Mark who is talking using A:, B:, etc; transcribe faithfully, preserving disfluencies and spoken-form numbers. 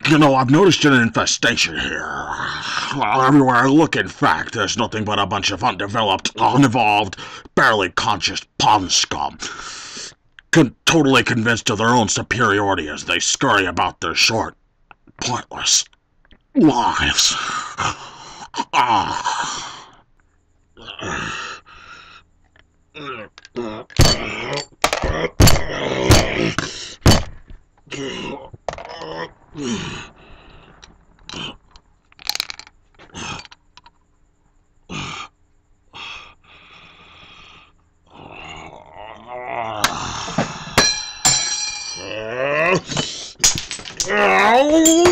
A: You know, I've noticed an infestation here. Well, everywhere I look, in fact, there's nothing but a bunch of undeveloped, unevolved, barely conscious pond scum. Con totally convinced of their own superiority as they scurry about their short, pointless lives. Ah. Oh!